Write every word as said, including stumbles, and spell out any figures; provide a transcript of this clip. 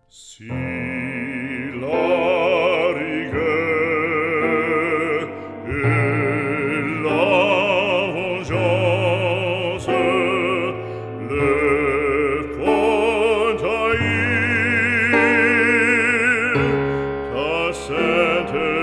Si la rigueur et la vengeance le font haïr, ta sainte